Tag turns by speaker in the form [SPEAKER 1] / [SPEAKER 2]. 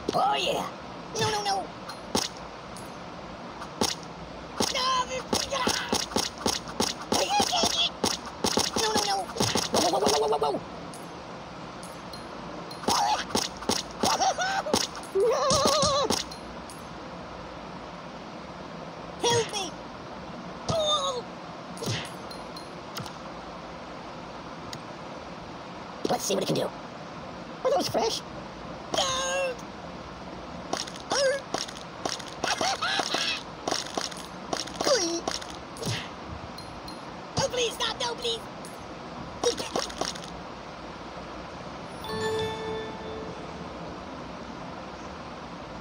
[SPEAKER 1] Oh yeah. No, no, no. No, no, no. Whoa, whoa, whoa, whoa, whoa, whoa. No. Help me. Oh. Let's see what it can do. Are those fresh? No. Please. Oh, please, stop. No, please.